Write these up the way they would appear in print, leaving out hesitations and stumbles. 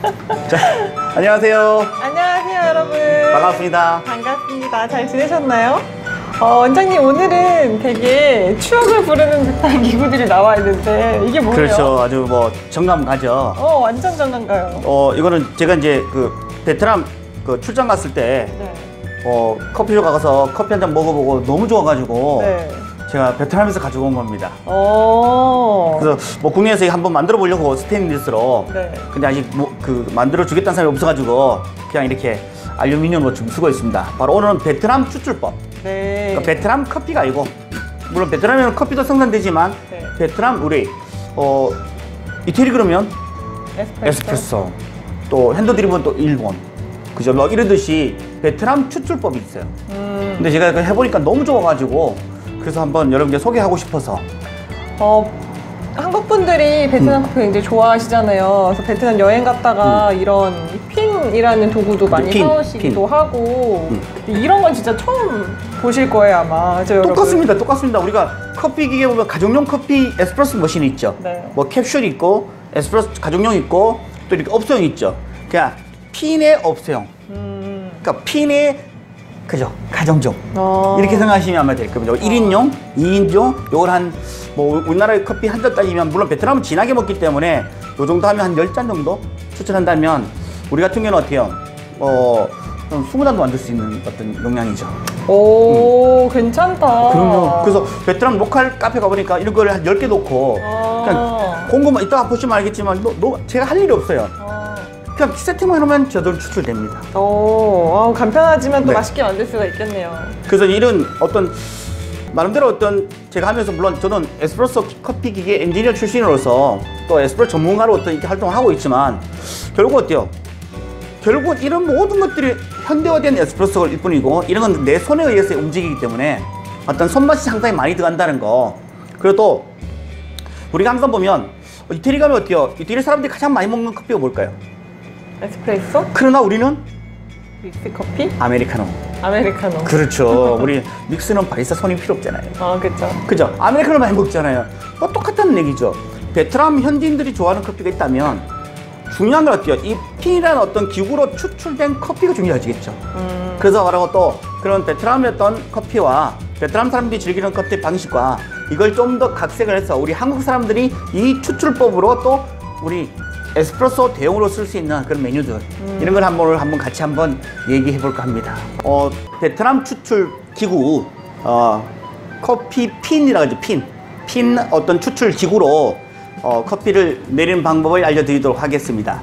자, 안녕하세요. 안녕하세요, 여러분. 반갑습니다. 반갑습니다. 잘 지내셨나요? 원장님, 오늘은 되게 추억을 부르는 듯한 기구들이 나와 있는데 이게 뭐예요? 그렇죠. 아주 뭐 정감 가죠. 완전 정감가요. 이거는 제가 이제 그 베트남 그 출장 갔을 때 네. 커피숍 가서 커피 한 잔 먹어보고 너무 좋아가지고 네. 제가 베트남에서 가지고 온 겁니다. 오. 그래서 뭐 국내에서 한번 만들어 보려고 스테인리스로. 네. 근데 아직 만들어 주겠다는 사람이 없어가지고 그냥 이렇게 알루미늄으로 좀 쓰고 있습니다. 바로 오늘은 베트남 추출법. 네. 그러니까 베트남 커피가 아니고, 물론 베트남에는 커피도 생산되지만 네. 베트남 우리 이태리 그러면 에스프레소, 또 핸드드립은 또 일본, 그죠? 뭐 이러듯이 베트남 추출법이 있어요. 근데 제가 그거 해보니까 너무 좋아가지고 그래서 한번 여러분께 소개하고 싶어서. 한국 분들이 베트남 커피 굉장히 좋아하시잖아요. 그래서 베트남 여행 갔다가 이런 핀이라는 도구도 많이 사오시기도 하고. 근데 이런 건 진짜 처음 보실 거예요, 아마. 그죠, 여러분? 똑같습니다. 똑같습니다. 우리가 커피 기계 보면 가정용 커피 에스프레소 머신이 있죠. 네. 뭐 캡슐 있고 에스프레소 가정용 있고 또 이렇게 업소용 있죠. 그냥 핀의 업소용. 그러니까 핀의 그죠, 가정용. 이렇게 생각하시면 아마 될 겁니다. 1인용, 2인용, 요걸 뭐 우리나라의 커피 한 잔 따지면, 물론 베트남은 진하게 먹기 때문에 요 정도 하면 한 10잔 정도 추천한다면, 우리 같은 경우는 어때요? 한 20잔도 만들 수 있는 어떤 용량이죠. 오, 괜찮다. 그럼요. 그래서 베트남 로컬 카페 가보니까 이런 걸 한 10개 놓고 그냥 공구만, 이따가 보시면 알겠지만 제가 할 일이 없어요. 그냥 세팅만 해놓으면 저절로 추출됩니다. 간편하지만 또 네. 맛있게 만들 수가 있겠네요. 그래서 이런 나름대로 제가 하면서, 물론 저는 에스프레소 커피 기계 엔지니어 출신으로서 또 에스프레소 전문가로 이렇게 활동을 하고 있지만, 결국 어때요? 결국 이런 모든 것들이 현대화된 에스프레소일 뿐이고, 이런 건 내 손에 의해서 움직이기 때문에 어떤 손맛이 상당히 많이 들어간다는 거. 그리고 또 우리가 항상 보면 이태리 가면 어때요? 이태리 사람들이 가장 많이 먹는 커피가 뭘까요? 에스프레소? 그러나 우리는 믹스 커피? 아메리카노. 아메리카노. 그렇죠. 우리 믹스는 바리스타 손이 필요 없잖아요. 그렇죠. 그죠? 아메리카노 많이 먹잖아요. 똑같다는 얘기죠. 베트남 현지인들이 좋아하는 커피가 있다면, 중요한 건 어때요? 이 핀이라는 어떤 기구로 추출된 커피가 중요하지겠죠. 그래서 바로 또 그런 베트남의 어떤 커피와 베트남 사람들이 즐기는 커피 방식과 이걸 좀 더 각색을 해서 우리 한국 사람들이 이 추출법으로 또 우리 에스프레소 대용으로 쓸 수 있는 그런 메뉴들, 이런 걸 한번 같이 얘기해 볼까 합니다. 베트남 추출 기구, 커피 핀이라고 하죠. 핀 어떤 추출 기구로 커피를 내리는 방법을 알려드리도록 하겠습니다.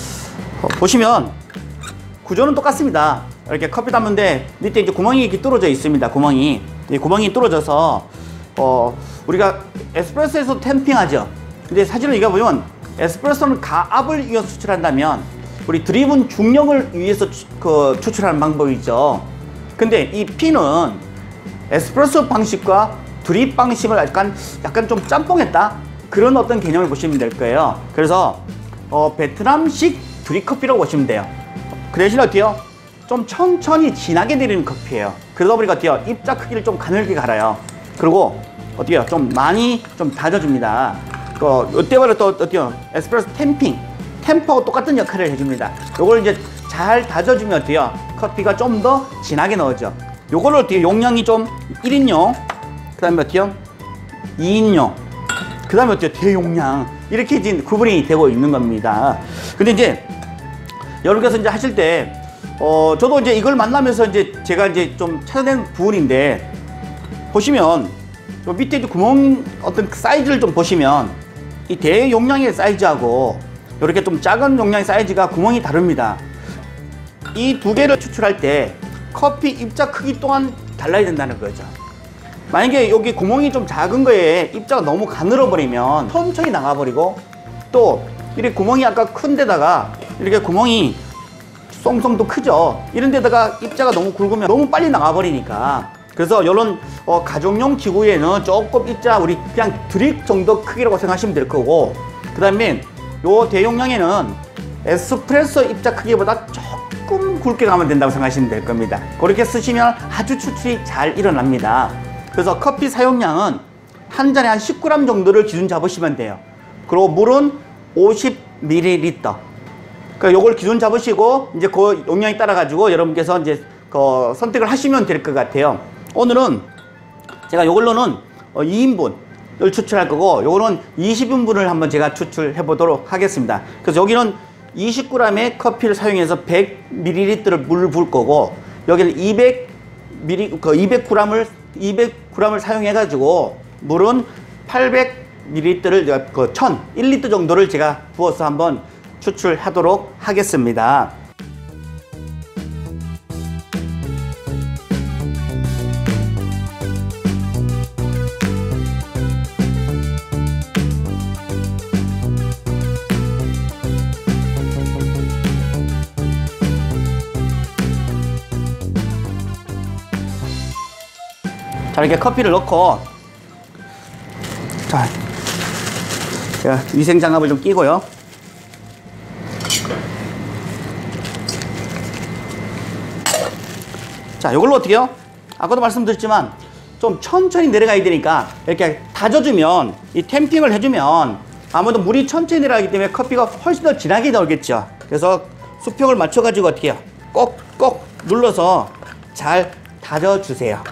보시면 구조는 똑같습니다. 이렇게 커피 담는데 밑에 이제 구멍이 이렇게 뚫어져 있습니다. 구멍이 뚫어져서 우리가 에스프레소에서 템핑하죠. 근데 사실은 이거 보면 에스프레소는 가압을 위해서 추출한다면, 우리 드립은 중력을 위해서 추출하는 방법이죠. 근데 이 핀은 에스프레소 방식과 드립 방식을 약간 좀 짬뽕했다, 그런 어떤 개념을 보시면 될 거예요. 그래서 베트남식 드립 커피라고 보시면 돼요. 그 대신 어때요? 좀 천천히 진하게 내리는 커피예요. 그러다 보니까 어때요? 입자 크기를 좀 가늘게 갈아요. 그리고 어때요? 좀 많이 좀 다져줍니다. 이때마다 또 어때요? 에스프레소 템퍼하고 똑같은 역할을 해줍니다. 요걸 이제 잘 다져주면 어때요? 커피가 좀 더 진하게 넣어져. 요거를 어때요? 용량이 좀 1인용, 그 다음에 어때요? 2인용, 그 다음에 어때요? 대용량. 이렇게 이제 구분이 되고 있는 겁니다. 근데 이제 여러분께서 이제 하실 때, 저도 이제 이걸 만나면서 제가 좀 찾아낸 부분인데, 보시면 요 밑에 이제 구멍 어떤 사이즈를 좀 보시면, 이 대용량의 사이즈하고 이렇게 좀 작은 용량의 사이즈가 구멍이 다릅니다. 이 두 개를 추출할 때 커피 입자 크기 또한 달라야 된다는 거죠. 만약에 여기 구멍이 좀 작은 거에 입자가 너무 가늘어 버리면 천천히 나가버리고, 또 이렇게 구멍이 아까 큰 데다가 이렇게 구멍이 쏭쏭도 크죠. 이런 데다가 입자가 너무 굵으면 너무 빨리 나가버리니까, 그래서 이런 가정용 기구에는 조금 입자, 우리 그냥 드립 정도 크기라고 생각하시면 될 거고, 그 다음에 요 대용량에는 에스프레소 입자 크기보다 조금 굵게 가면 된다고 생각하시면 될 겁니다. 그렇게 쓰시면 아주 추출이 잘 일어납니다. 그래서 커피 사용량은 한 잔에 한 10g 정도를 기준 잡으시면 돼요. 그리고 물은 50ml. 그러니까 요걸 기준 잡으시고 이제 그 용량에 따라 가지고 여러분께서 이제 그 선택을 하시면 될 것 같아요. 오늘은 제가 요걸로는 2인분을 추출할 거고, 요거는 20인분을 한번 제가 추출해 보도록 하겠습니다. 그래서 여기는 20g의 커피를 사용해서 100ml를 물을 부을 거고, 여기는 200g을 사용해 가지고 물은 800ml를 1,000L 정도를 제가 부어서 한번 추출하도록 하겠습니다. 자, 이렇게 커피를 넣고, 자, 제가 위생장갑을 좀 끼고요. 자, 이걸로 어떻게 해요? 아까도 말씀드렸지만 좀 천천히 내려가야 되니까 이렇게 다져주면, 이 탬핑을 해주면 아무래도 물이 천천히 내려가기 때문에 커피가 훨씬 더 진하게 나오겠죠. 그래서 수평을 맞춰가지고 어떻게 해요? 꼭꼭 눌러서 잘 다져주세요.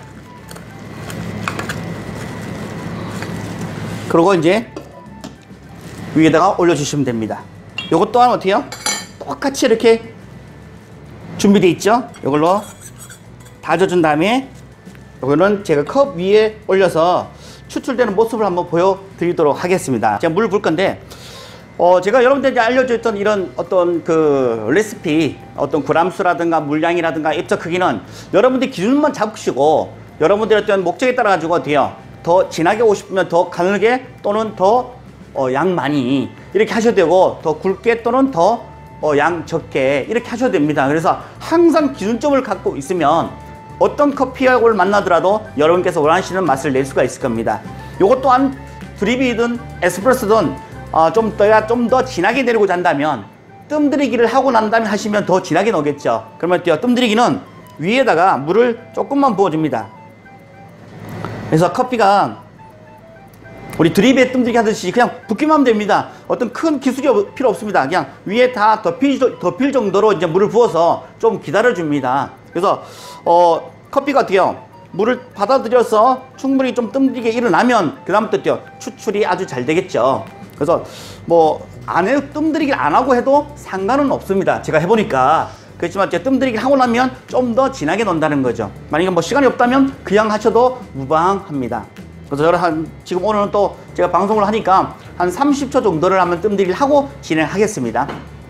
그리고 이제 위에다가 올려주시면 됩니다. 요것 또한 어떻게 해요? 똑같이 이렇게 준비되어 있죠? 이걸로 다져준 다음에 요거는 제가 컵 위에 올려서 추출되는 모습을 한번 보여드리도록 하겠습니다. 제가 물을 부을 건데, 제가 여러분들에게 알려줬던 이런 어떤 그 레시피, 어떤 그람수라든가 물량이라든가 입자 크기는 여러분들 기준만 잡으시고, 여러분들의 어떤 목적에 따라 가지고 어떻게 해요? 더 진하게 오고 싶으면 더 가늘게 또는 더 양 많이 이렇게 하셔도 되고, 더 굵게 또는 더 양 적게 이렇게 하셔도 됩니다. 그래서 항상 기준점을 갖고 있으면 어떤 커피를 만나더라도 여러분께서 원하시는 맛을 낼 수가 있을 겁니다. 요것 또한 드립이든 에스프레소든 좀 더 진하게 내리고자 한다면 뜸들이기를 하고 난 다음에 하시면 더 진하게 나오겠죠. 그러면 뜸들이기는 위에다가 물을 조금만 부어줍니다. 그래서 커피가 우리 드립에 뜸들이기 하듯이 그냥 붓기만 하면 됩니다. 어떤 큰 기술이 필요 없습니다. 그냥 위에 다 덮일 정도로 이제 물을 부어서 좀 기다려줍니다. 그래서 커피가 어때요? 물을 받아들여서 충분히 좀 뜸들이게 일어나면 그 다음부터 추출이 아주 잘 되겠죠. 그래서 뭐 뜸들이기를 안 하고 해도 상관은 없습니다. 제가 해보니까. 그렇지만 뜸들이기를 하고 나면 좀 더 진하게 논다는 거죠. 만약에 뭐 시간이 없다면 그냥 하셔도 무방합니다. 그래서 저는 지금 오늘은 또 제가 방송을 하니까 한 30초 정도를 한번 뜸들이기를 하고 진행하겠습니다.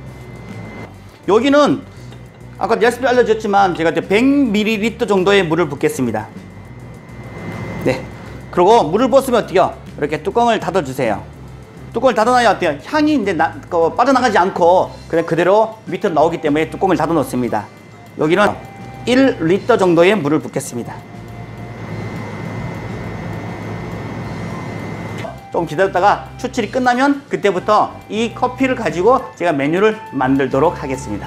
여기는 아까 레시피 알려줬지만 제가 100ml 정도의 물을 붓겠습니다. 네. 그리고 물을 부었으면 어때요? 이렇게 뚜껑을 닫아주세요. 뚜껑을 닫아놔야 어때요? 향이 이제 빠져나가지 않고 그냥 그대로 밑으로 나오기 때문에 뚜껑을 닫아 놓습니다. 여기는 1리터 정도의 물을 붓겠습니다. 좀 기다렸다가 추출이 끝나면 그때부터 이 커피를 가지고 제가 메뉴를 만들도록 하겠습니다.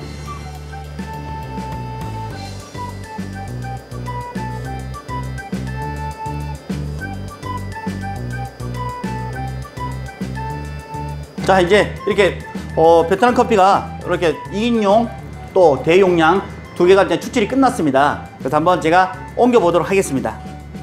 자, 이제 이렇게 베트남 커피가 이렇게 2인용 또 대용량 두 개가 이제 추출이 끝났습니다. 그래서 한번 제가 옮겨 보도록 하겠습니다.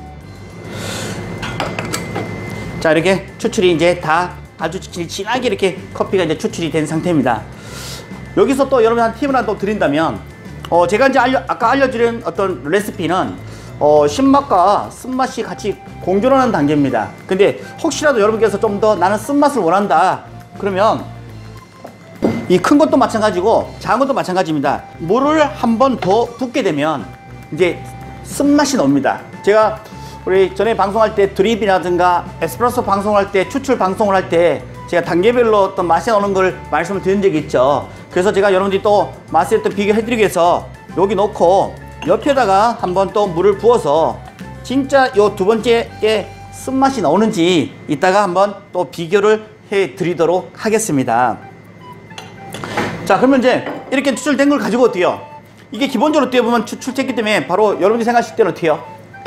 자, 이렇게 추출이 이제 다 아주 진하게 이렇게 커피가 이제 추출이 된 상태입니다. 여기서 또 여러분한테 팁을 하나 또 드린다면, 제가 이제 아까 알려드린 어떤 레시피는 신맛과 쓴맛이 같이 공존하는 단계입니다. 근데 혹시라도 여러분께서 좀 더 나는 쓴맛을 원한다 그러면 이 큰 것도 마찬가지고 작은 것도 마찬가지입니다. 물을 한 번 더 붓게 되면 이제 쓴맛이 납니다. 제가 우리 전에 방송할 때 드립이라든가 에스프레소 방송할 때, 추출 방송을 할 때 제가 단계별로 어떤 맛이 나오는 걸 말씀을 드린 적이 있죠. 그래서 제가 여러분들이 또 맛을 또 비교해드리기 위해서 여기 놓고 옆에다가 한번 또 물을 부어서 진짜 요 두 번째에 쓴맛이 나오는지 이따가 한번 또 비교를 해드리도록 하겠습니다. 자, 그러면 이제 이렇게 추출된 걸 가지고 어때요? 이게 기본적으로 어떻게 보면 추출됐기 때문에 바로 여러분들이 생각하실 때는 어때요?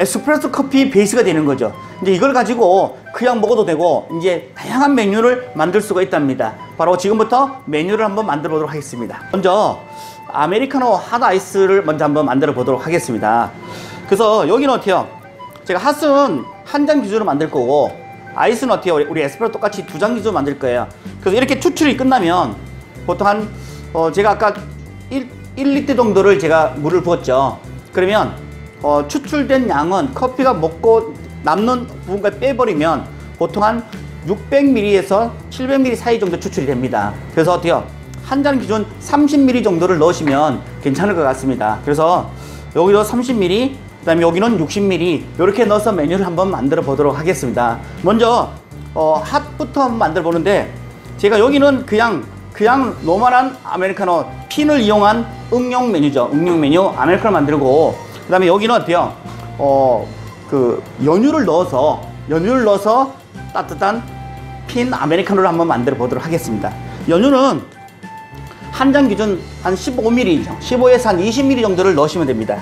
에스프레소 커피 베이스가 되는 거죠. 이제 이걸 가지고 그냥 먹어도 되고 이제 다양한 메뉴를 만들 수가 있답니다. 바로 지금부터 메뉴를 한번 만들어 보도록 하겠습니다. 먼저 아메리카노 핫 아이스를 먼저 한번 만들어 보도록 하겠습니다. 그래서 여기는 어때요? 제가 핫은 한 잔 기준으로 만들 거고 아이스는 어때요? 우리 에스프레소 똑같이 2잔 기준으로 만들 거예요. 그래서 이렇게 추출이 끝나면 보통 한 제가 아까 1리터 정도를 제가 물을 부었죠. 그러면 추출된 양은 커피가 먹고 남는 부분까지 빼버리면 보통 한 600ml에서 700ml 사이 정도 추출이 됩니다. 그래서 어때요? 한 잔 기준 30ml 정도를 넣으시면 괜찮을 것 같습니다. 그래서 여기도 30ml, 그 다음에 여기는 60ml 이렇게 넣어서 메뉴를 한번 만들어 보도록 하겠습니다. 먼저 핫부터 한번 만들어 보는데 제가 여기는 그냥 노멀한 아메리카노 핀을 이용한 응용 메뉴죠. 응용 메뉴 아메리카노 만들고, 그 다음에 여기는 어때요? 그 연유를 넣어서 따뜻한 핀 아메리카노를 한번 만들어 보도록 하겠습니다. 연유는 한 잔 기준 한 15ml, 15에서 한 20ml 정도를 넣으시면 됩니다.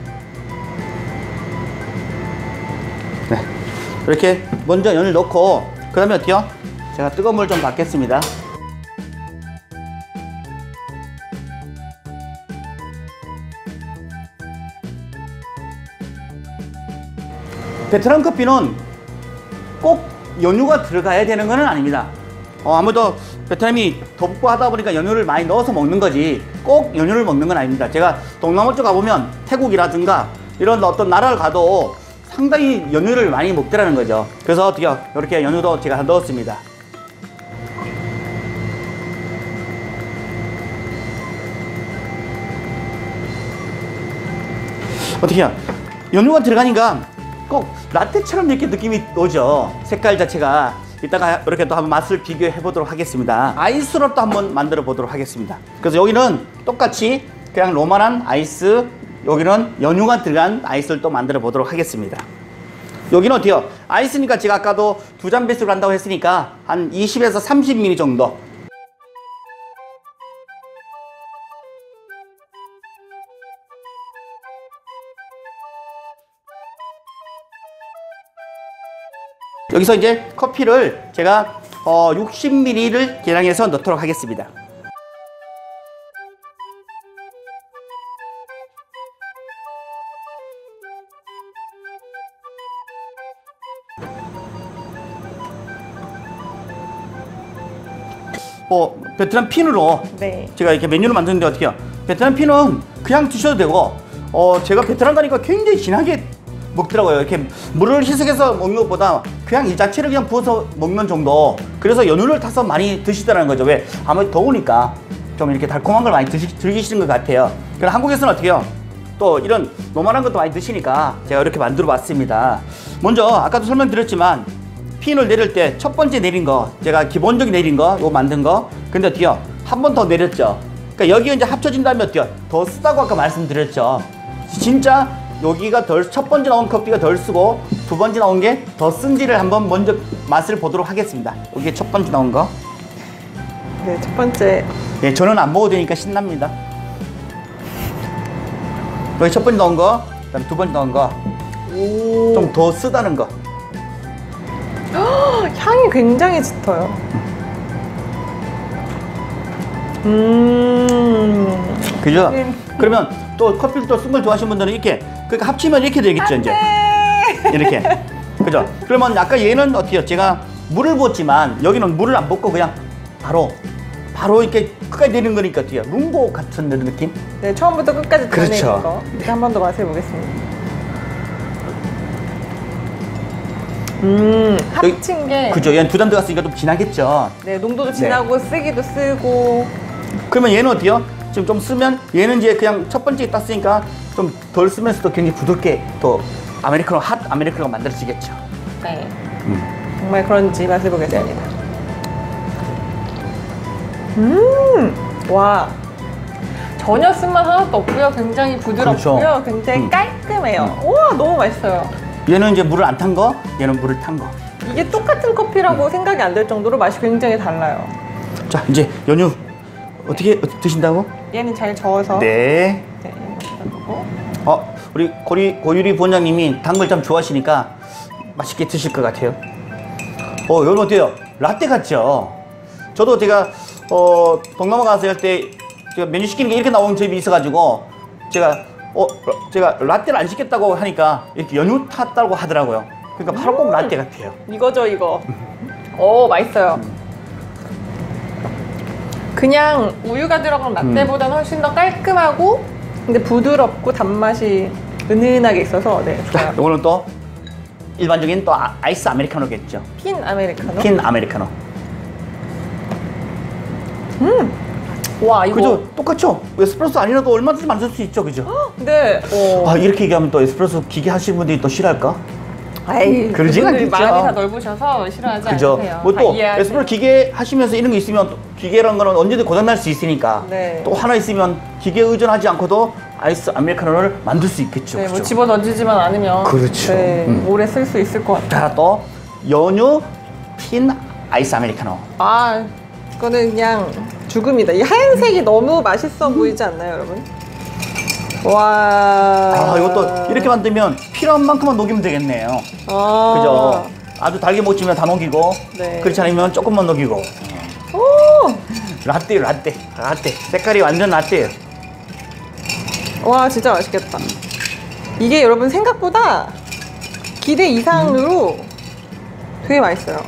네. 이렇게 먼저 연유를 넣고, 그 다음에 어때요? 제가 뜨거운 물 좀 받겠습니다. 베트남 커피는 꼭 연유가 들어가야 되는 건 아닙니다. 아무래도 베트남이 덥고 하다 보니까 연유를 많이 넣어서 먹는 거지 꼭 연유를 먹는 건 아닙니다. 제가 동남아 쪽 가보면 태국이라든가 이런 어떤 나라를 가도 상당히 연유를 많이 먹더라는 거죠. 그래서 어떻게 이렇게 연유도 제가 넣었습니다. 어떻게요? 연유가 들어가니까 꼭 라떼처럼 이렇게 느낌이 오죠. 색깔 자체가. 이따가 이렇게 또 한번 맛을 비교해 보도록 하겠습니다. 아이스로 또 한번 만들어 보도록 하겠습니다. 그래서 여기는 똑같이 그냥 노멀한 아이스, 여기는 연유가 들어간 아이스를 또 만들어 보도록 하겠습니다. 여기는 어때요? 아이스니까 제가 아까도 2잔 배수를 한다고 했으니까 한 20에서 30ml 정도. 여기서 이제 커피를 제가 60ml를 계량해서 넣도록 하겠습니다. 베트남 핀으로 네. 제가 이렇게 메뉴를 만드는데 어떻게 해요? 베트남 핀은 그냥 드셔도 되고 제가 베트남 가니까 굉장히 진하게 먹더라고요. 이렇게 물을 희석해서 먹는 것보다 그냥 이 자체를 그냥 부어서 먹는 정도. 그래서 연유를 타서 많이 드시더라는 거죠. 왜? 아무래도 더우니까 좀 이렇게 달콤한 걸 많이 즐기시는 것 같아요. 그럼 한국에서는 어떻게 해요? 또 이런 노멀한 것도 많이 드시니까 제가 이렇게 만들어 봤습니다. 먼저 아까도 설명드렸지만 핀을 내릴 때 첫 번째 내린 거, 제가 기본적인 내린 거, 이거 만든 거. 근데 어때요? 한 번 더 내렸죠. 그러니까 여기 이제 합쳐진 다음에 어때요? 더 쓰다고 아까 말씀드렸죠. 진짜 여기가 첫 번째 나온 커피가 덜 쓰고 두 번째 나온 게 더 쓴지를 한번 먼저 맛을 보도록 하겠습니다. 여기 첫 번째 나온 거. 네, 첫 번째. 네, 저는 안 먹어도 되니까 신납니다. 여기 첫 번째 나온 거, 그다음에 두 번째 나온 거. 좀 더 쓰다는 거. 향이 굉장히 짙어요. 그죠? 그러면 또 커피를 또 쓴 걸 좋아하시는 분들은 이렇게 그러니까 합치면 이렇게 되겠죠. 이제 이렇게 그죠? 그러면 아까 얘는 어때요? 제가 물을 부었지만 여기는 물을 안 붓고 그냥 바로 이렇게 끝까지 내리는 거니까 어때요? rumbo 같은 느낌? 네, 처음부터 끝까지 다 그렇죠. 내린 거. 이제 한 번 더 맛을 보겠습니다. 합친 게. 그죠? 얘는 2잔 들어갔으니까 좀 진하겠죠. 네, 농도도 진하고 쓰기도 쓰고. 그러면 얘는 어때요? 지금 좀 쓰면 얘는 이제 그냥 첫 번째 땄으니까 좀 덜 쓰면서도 굉장히 부드럽게 또 아메리카노 핫 아메리카노가 만들어지겠죠. 네. 정말 그런지 맛을 보겠습니다. 와. 전혀 쓴맛 하나도 없고요. 굉장히 부드럽고요. 그렇죠. 굉장히 깔끔해요. 우와, 너무 맛있어요. 얘는 이제 물을 안 탄 거, 얘는 물을 탄 거. 이게 똑같은 커피라고 생각이 안 될 정도로 맛이 굉장히 달라요. 자, 이제 연유 어떻게 드신다고? 얘는 잘 저어서. 네. 네, 이렇게 넣고. 우리 고유리 부원장님이 단 걸 참 좋아하시니까 맛있게 드실 것 같아요. 여러분 어때요? 라떼 같죠? 저도 제가 동남아 가서 할 때 제가 메뉴 시키는 게 이렇게 나오는 집이 있어가지고 제가 라떼를 안 시켰다고 하니까 이렇게 연유 탔다고 하더라고요. 그러니까 바로 꼭 라떼 같아요. 이거죠, 이거. 오, 맛있어요. 그냥 우유가 들어간 라떼보다는 훨씬 더 깔끔하고 근데 부드럽고 단맛이 은은하게 있어서 네, 좋아요. 이거는 또 일반적인 또 아이스 아메리카노겠죠. 핀 아메리카노? 핀 아메리카노. 와, 이거. 그죠? 똑같죠? 에스프레소 아니라도 얼마든지 만들 수 있죠, 그죠? 네. 이렇게 얘기하면 또 에스프레소 기계 하시는 분들이 또 싫어할까? 에이, 그러진 그분들이 않겠죠. 마음이 다 넓으셔서 싫어하지 그죠? 않으세요. 뭐 다 또 이해하세요. 에스프레소 기계 하시면서 이런 게 있으면 또 기계라는 거는 언제든 고장날 수 있으니까 네. 또 하나 있으면 기계에 의존하지 않고도 아이스 아메리카노를 만들 수 있겠죠. 네, 뭐 그죠? 집어 던지지만 않으면 그렇죠. 네, 오래 쓸 수 있을 것 같아요. 자, 또 연유 핀 아이스 아메리카노. 아, 이거는 그냥 죽음이다. 이 하얀색이 너무 맛있어 보이지 않나요, 여러분? 와. 이것도 이렇게 만들면 필요한 만큼만 녹이면 되겠네요. 그죠? 아주 달게 먹지면 다 녹이고, 네. 그렇지 않으면 조금만 녹이고. 오! 라떼. 색깔이 완전 라떼예요. 와, 진짜 맛있겠다. 이게 여러분 생각보다 기대 이상으로 되게 맛있어요.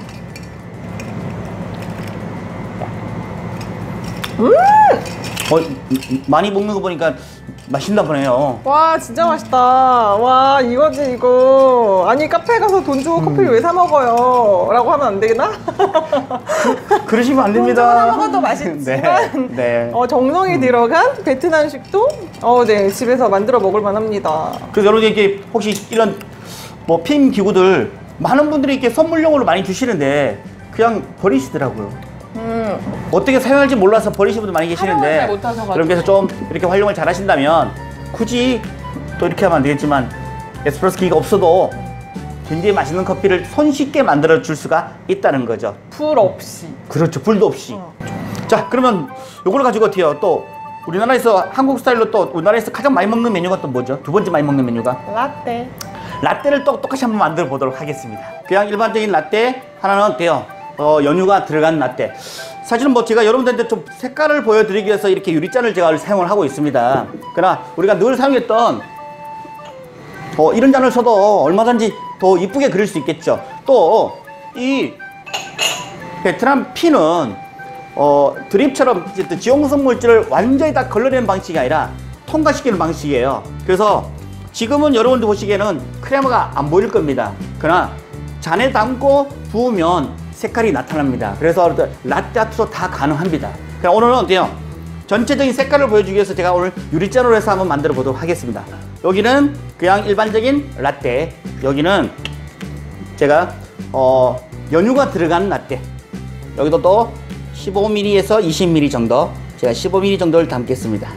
많이 먹는 거 보니까 맛있나 보네요. 와, 진짜 맛있다. 와, 이거지, 이거. 아니, 카페 가서 돈 주고 커피를 왜 사 먹어요? 라고 하면 안 되나? 그러시면 안 돈 주고 사 됩니다. 먹어도 맛있지만, 네. 정성이 들어간 베트남식도, 네, 집에서 만들어 먹을 만합니다. 그래서 여러분 이렇게 혹시 이런 뭐 핀 기구들 많은 분들이 이렇게 선물용으로 많이 주시는데 그냥 버리시더라고요. 어떻게 사용할지 몰라서 버리시는 분들 많이 활용을 계시는데 잘 못하셔가지고. 그렇게 해서 좀 이렇게 활용을 잘 하신다면 굳이 또 이렇게 하면 안 되겠지만 에스프레소 기계가 없어도 굉장히 맛있는 커피를 손쉽게 만들어 줄 수가 있다는 거죠. 불 없이. 그렇죠. 불도 없이. 자, 그러면 요걸 가지고 어떻게 해요? 또 우리나라에서 한국 스타일로 또 우리나라에서 가장 많이 먹는 메뉴가 또 뭐죠? 두 번째 많이 먹는 메뉴가? 라떼. 라떼를 또 똑같이 한번 만들어 보도록 하겠습니다. 그냥 일반적인 라떼 하나는 어때요? 연유가 들어간 라떼. 사실은 뭐 제가 여러분들한테 좀 색깔을 보여드리기 위해서 이렇게 유리잔을 제가 사용을 하고 있습니다. 그러나 우리가 늘 사용했던 이런 잔을 써도 얼마든지 더 이쁘게 그릴 수 있겠죠. 또 이 베트남 핀은 드립처럼 지용성 물질을 완전히 다 걸러내는 방식이 아니라 통과시키는 방식이에요. 그래서 지금은 여러분들 보시기에는 크레마가 안 보일 겁니다. 그러나 잔에 담고 부으면 색깔이 나타납니다. 그래서 라떼 아트도 다 가능합니다. 그럼 오늘은 어때요? 전체적인 색깔을 보여주기 위해서 제가 오늘 유리잔으로 해서 한번 만들어 보도록 하겠습니다. 여기는 그냥 일반적인 라떼, 여기는 제가 연유가 들어간 라떼, 여기도 또 15ml에서 20ml 정도, 제가 15ml 정도를 담겠습니다.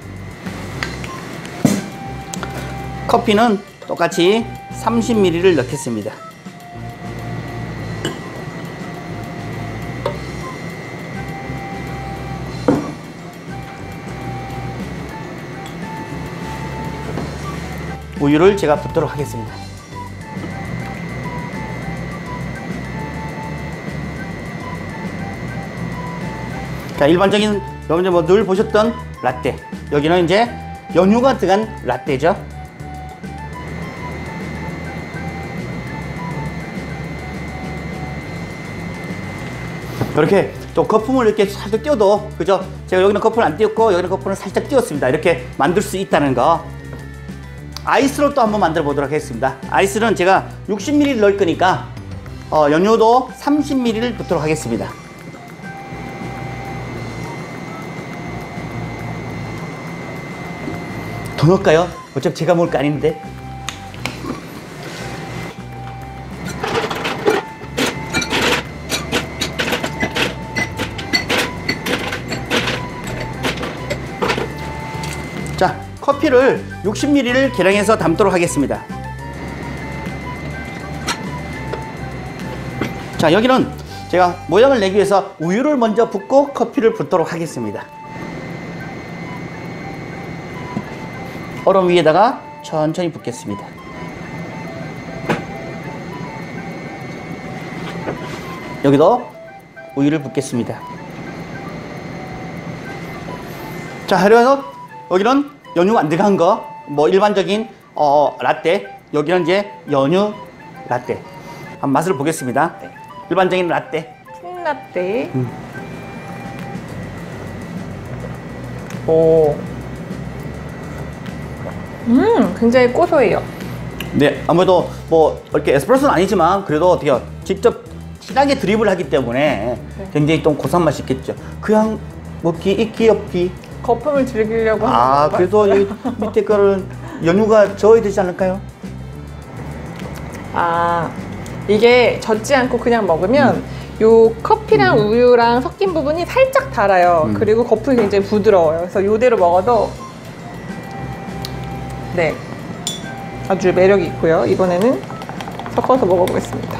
커피는 똑같이 30ml를 넣겠습니다. 우유를 제가 붓도록 하겠습니다. 자, 일반적인 여러분들 뭐 늘 보셨던 라떼, 여기는 이제 연유가 들어간 라떼죠. 이렇게 또 거품을 이렇게 살짝 띄워도, 그죠? 제가 여기는 거품을 안 띄웠고 여기는 거품을 살짝 띄웠습니다. 이렇게 만들 수 있다는 거. 아이스로 또 한번 만들어 보도록 하겠습니다. 아이스는 제가 60ml 넣을 거니까 연유도 30ml를 붓도록 하겠습니다. 더 넣을까요? 어차피 제가 먹을 거 아닌데. 자, 커피를 60ml를 계량해서 담도록 하겠습니다. 자, 여기는 제가 모양을 내기 위해서 우유를 먼저 붓고 커피를 붓도록 하겠습니다. 얼음 위에다가 천천히 붓겠습니다. 여기도 우유를 붓겠습니다. 자, 그래서 여기는 연유가 안 들어간 거, 뭐 일반적인 라떼, 여기는 이제 연유 라떼. 한번 맛을 보겠습니다. 네. 일반적인 라떼. 틴라떼. 오. 굉장히 고소해요. 네, 아무래도 뭐 이렇게 에스프레소는 아니지만 그래도 어떻게 직접 진하게 드립을 하기 때문에 네. 굉장히 좀 고소한 맛이 있겠죠. 그냥 먹기 있기 없기. 거품을 즐기려고 하는 아, 건가? 그래서 여기 밑에 거는 연유가 저어야 되지 않을까요? 아, 이게 젖지 않고 그냥 먹으면 요 커피랑 우유랑 섞인 부분이 살짝 달아요. 그리고 거품이 굉장히 부드러워요. 그래서 요대로 먹어도 네, 아주 매력이 있고요. 이번에는 섞어서 먹어보겠습니다.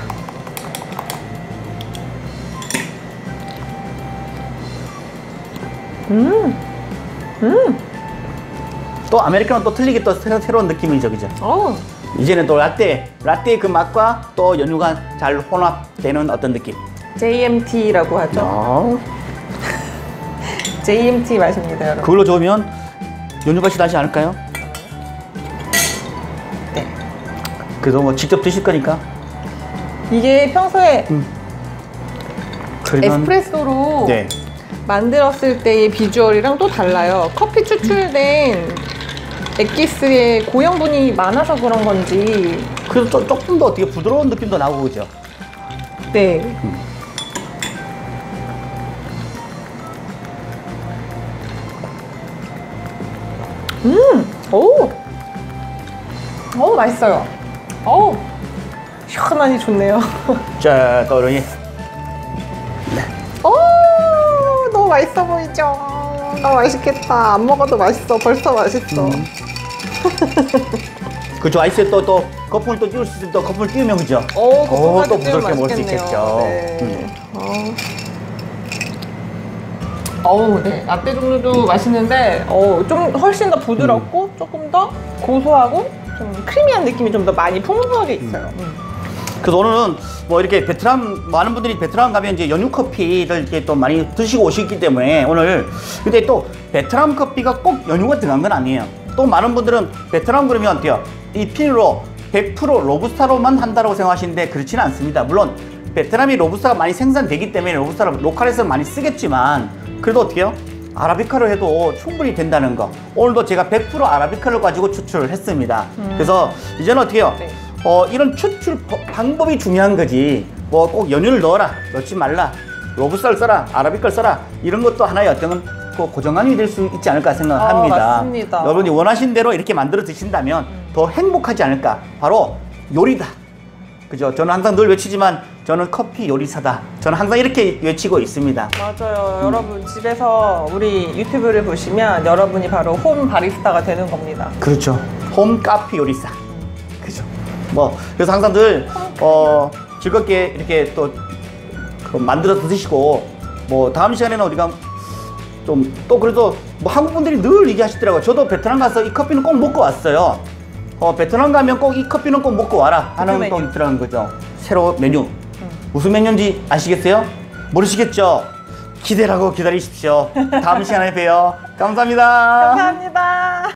또 아메리카노 또 틀리게 또 새로운 느낌이죠, 그죠? 어, 이제는 또 라떼의 그 맛과 또 연유가 잘 혼합되는 어떤 느낌. JMT라고 하죠. JMT 맛입니다, 여러분. 그걸로 좋으면 연유 맛이 나지 않을까요? 네. 그래서 뭐 직접 드실 거니까. 이게 평소에 그러면 에스프레소로 네. 만들었을 때의 비주얼이랑 또 달라요. 커피 추출된 액기스의 고형분이 많아서 그런 건지. 그래서 조금 더 어떻게 부드러운 느낌도 나고 그죠? 네. 오! 오, 맛있어요. 오! 시원하니 좋네요. 자, 또 이러니 오! 너무 맛있어 보이죠? 너무 맛있겠다. 안 먹어도 맛있어. 벌써 맛있어. 그죠? 아이스에 또 거품을 또 띄울 수 있으면 또 거품을 띄우면 그죠? 오, 거품까지 또 띄우면 부드럽게 먹을 수 맛있겠네요. 있겠죠. 네. 어우, 네. 라떼 종류도 맛있는데, 좀 훨씬 더 부드럽고, 조금 더 고소하고, 좀 크리미한 느낌이 좀 더 많이 풍부하게 있어요. 그래서 오늘은 뭐 이렇게 베트남 많은 분들이 베트남 가면 이제 연유 커피를 이렇게 또 많이 드시고 오시기 때문에 오늘 근데 또 베트남 커피가 꼭 연유가 들어간 건 아니에요. 또 많은 분들은 베트남 그러면 어때요? 이 핀으로 100% 로부스타로만 한다고 생각하시는데 그렇지는 않습니다. 물론 베트남이 로부스타가 많이 생산되기 때문에 로부스타를 로컬에서 많이 쓰겠지만 그래도 어떻게 해요? 아라비카로 해도 충분히 된다는 거. 오늘도 제가 100% 아라비카를 가지고 추출을 했습니다. 그래서 이제는 어떻게 해요? 네. 이런 추출 방법이 중요한 거지. 뭐 꼭 연유를 넣어라, 넣지 말라, 로부스타를 써라, 아라비카를 써라. 이런 것도 하나의 어떤 그 고정관념이 될 수 있지 않을까 생각합니다. 맞습니다. 여러분이 원하신 대로 이렇게 만들어 드신다면 더 행복하지 않을까. 바로 요리다. 그죠? 저는 항상 늘 외치지만 저는 커피 요리사다. 저는 항상 이렇게 외치고 있습니다. 맞아요. 여러분, 집에서 우리 유튜브를 보시면 여러분이 바로 홈 바리스타가 되는 겁니다. 그렇죠. 홈 카페 요리사. 그죠. 뭐 그래서 항상 늘 즐겁게 이렇게 또 만들어서 드시고 뭐 다음 시간에는 우리가 좀 또 그래도 뭐 한국 분들이 늘 얘기하시더라고요. 저도 베트남 가서 이 커피는 꼭 먹고 왔어요. 베트남 가면 꼭 이 커피는 꼭 먹고 와라 하는 메뉴. 또 있더라는 거죠. 새로 메뉴. 무슨 메뉴인지 아시겠어요? 모르시겠죠? 기대라고 기다리십시오. 다음 시간에 봬요. 감사합니다. 감사합니다.